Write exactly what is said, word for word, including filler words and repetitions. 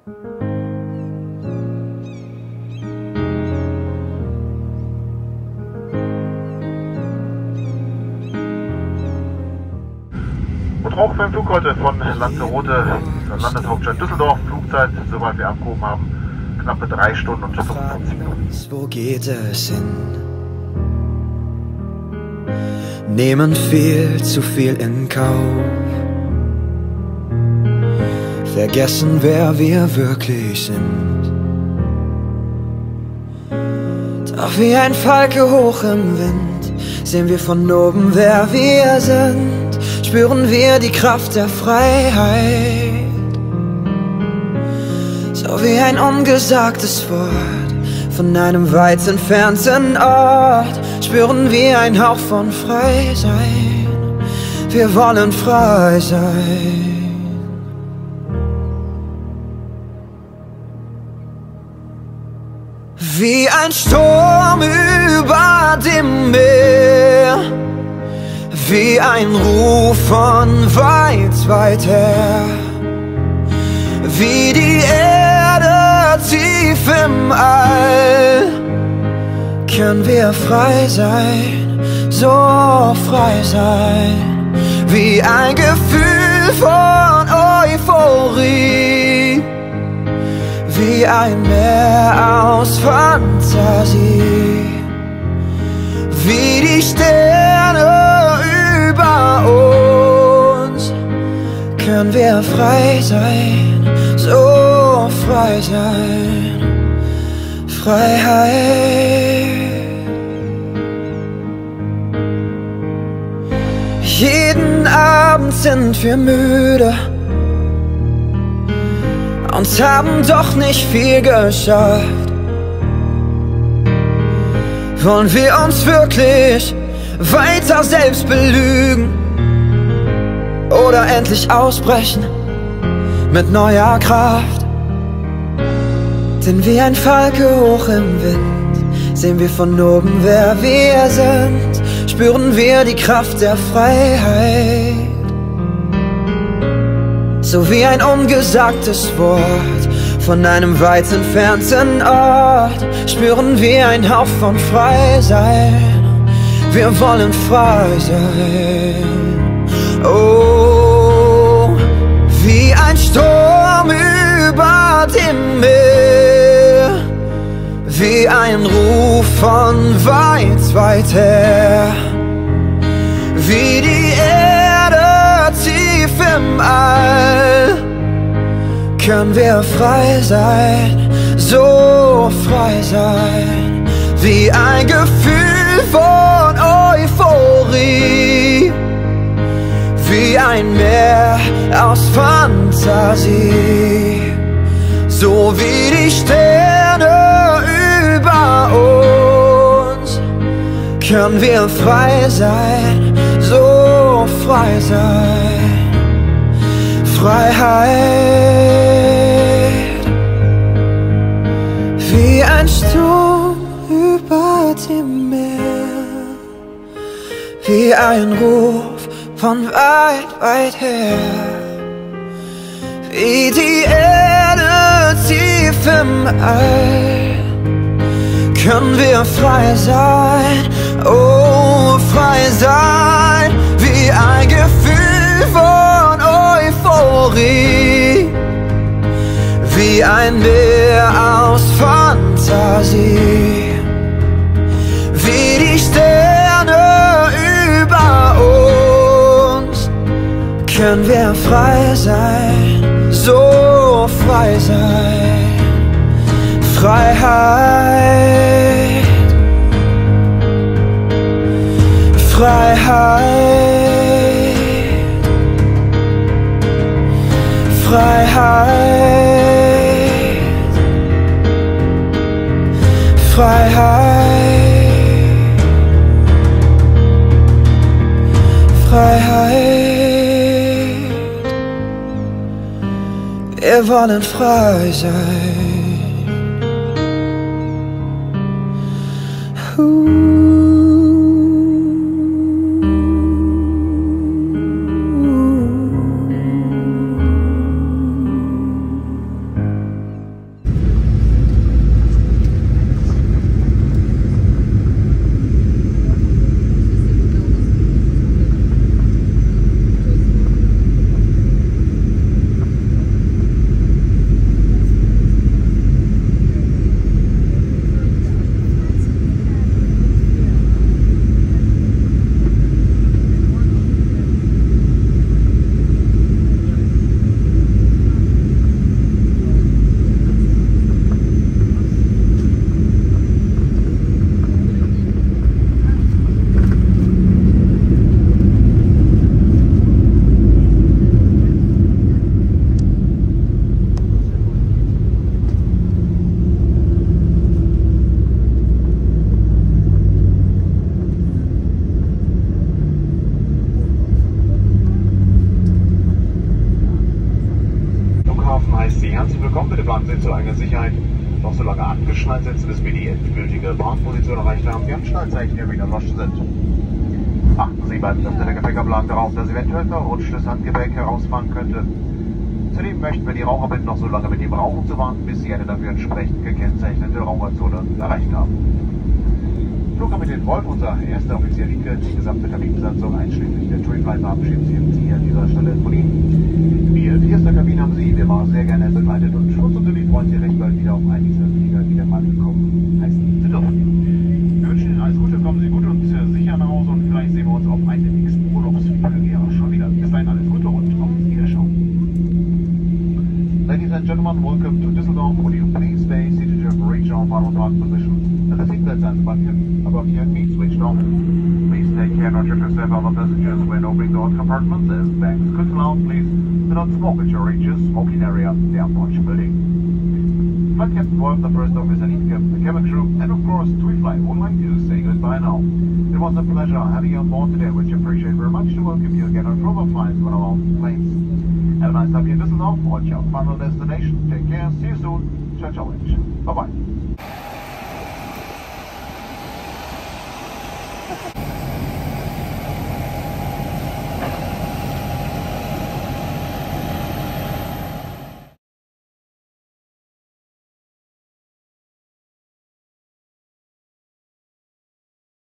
Und auch beim Flug heute von Lanzarote zur Landeshauptstadt Düsseldorf, Flugzeit, soweit wir abgehoben haben, knappe drei Stunden und fünfundfünfzig Minuten. Wo geht es hin? Nehmen viel zu viel in Kauf, vergessen, wer wir wirklich sind. Doch wie ein Falke hoch im Wind sehen wir von oben, wer wir sind. Spüren wir die Kraft der Freiheit, so wie ein ungesagtes Wort von einem weit entfernten Ort. Spüren wir einen Hauch von Freisein, wir wollen frei sein. Wie ein Sturm über dem Meer, wie ein Ruf von weit, weit her, wie die Erde tief im All, können wir frei sein, so frei sein, wie ein Gefühl von Euphorie, wie ein Meer aus Fantasie, wie die Sterne über uns, können wir frei sein, so frei sein, Freiheit. Jeden Abend sind wir müde und haben doch nicht viel geschafft. Wollen wir uns wirklich weiter selbst belügen oder endlich ausbrechen mit neuer Kraft? Denn wie ein Falke hoch im Wind sehen wir von oben, wer wir sind. Spüren wir die Kraft der Freiheit, so wie ein ungesagtes Wort von einem weit entfernten Ort. Spüren wir einen Hauch von Freisein, wir wollen frei sein. Oh, wie ein Sturm über dem Meer, wie ein Ruf von weit, weit her, wie die Erde tief im All, können wir frei sein, so frei sein, wie ein Gefühl von Euphorie, wie ein Meer aus Fantasie, so wie die Sterne über uns, können wir frei sein, so frei sein, Freiheit. Wie ein Sturm über dem Meer, wie ein Ruf von weit, weit her, wie die Erde tief im All, können wir frei sein, oh frei sein, wie ein Gefühl von Euphorie, wie ein Meer aus Fantasie, wie die Sterne über uns, können wir frei sein, so frei sein, Freiheit, Freiheit, Freiheit, Freiheit, Freiheit. Wir wollen frei sein. Flughafen heißt Sie herzlich willkommen. Bitte bleiben Sie zu eigener Sicherheit noch so lange angeschnallt sitzen, bis wir die endgültige Parkposition erreicht haben. Die Anschnallzeichen hier wieder erloschen sind. Achten Sie beim Öffnen der Gepäckablage darauf, dass eventuell verrutschtes Handgepäck herausfahren könnte. Zudem möchten wir die Raucher bitten, noch so lange mit dem Rauchen zu warten, bis Sie eine dafür entsprechend gekennzeichnete Raucherzone erreicht haben. Flugkapitän Wolf, unser erster Offizier Lieke, die gesamte Kabinenbesatzung einschließlich der Touring verabschieden sich jetzt hier an dieser Stelle von Ihnen. Die erste Kabine haben Sie wie immer sehr gerne begleitet und uns natürlich freuen Sie recht bald wieder auf einen dieser Flieger, die der Mann willkommen heißen Sie dürfen. Wir wünschen Ihnen alles Gute, kommen Sie gut und sicher nach Hause und vielleicht sehen wir uns auf einem nächsten Urlaubsflug ja schon wieder. Bis dahin alles Gute und auf Wiederschauen. Ladies and gentlemen, welcome to Düsseldorf. Would you please stay seated to reach our final park position? And the seatbelt signs button above your feet switched on. Please take care not to yourself other passengers when opening the compartments as bags could fall out. Please do not smoke at your reaches, smoking area, the approach building. Flight Captain Wolf, the first officer, the cabin crew, and of course, TuiFly would like to say goodbye now. It was a pleasure having you on board today, which I appreciate very much to welcome you again on further flights with our own planes. Have a nice time here in Düsseldorf. Watch your final destination. Take care. See you soon. Ciao, ciao. Bye bye.